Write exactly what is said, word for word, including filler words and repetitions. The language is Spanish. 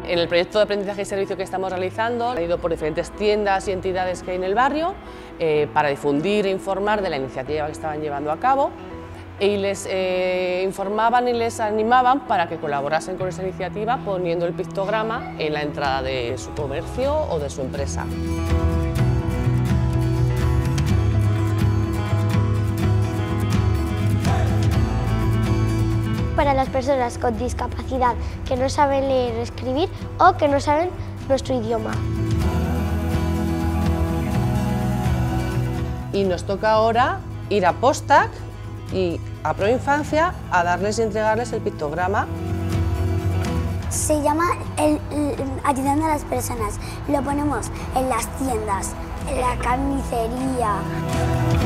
En el proyecto de aprendizaje y servicio que estamos realizando, he ido por diferentes tiendas y entidades que hay en el barrio eh, para difundir e informar de la iniciativa que estaban llevando a cabo y les eh, informaban y les animaban para que colaborasen con esa iniciativa poniendo el pictograma en la entrada de su comercio o de su empresa. Para las personas con discapacidad que no saben leer o escribir o que no saben nuestro idioma. Y nos toca ahora ir a Postac y a Proinfancia a darles y entregarles el pictograma. Se llama el, el, ayudando a las personas. Lo ponemos en las tiendas, en la carnicería.